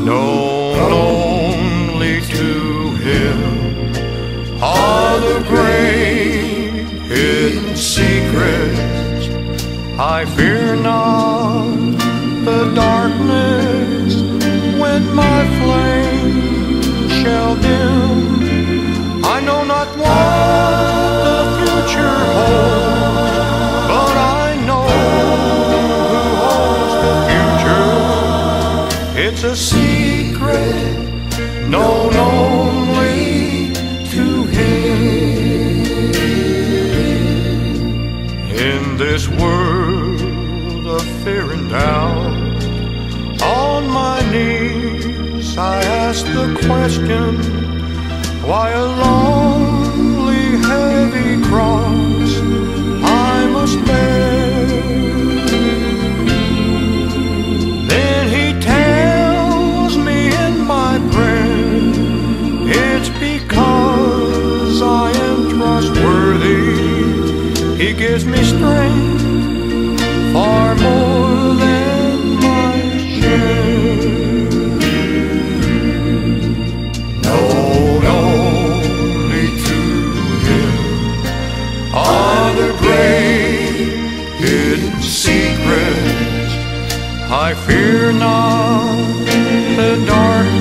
known only to Him are the great hidden secrets. I fear not the darkness when my flame shall dim. I know not what the future holds, but I know who holds the future. It's a secret known only to Him. In this world of fear and doubt, on my knees I ask the question, why a lonely, heavy cross I must bear? Then He tells me in my prayer, it's because I am trustworthy. He gives me strength far more than my share. Known only to Him are the great hidden secrets. I fear not the dark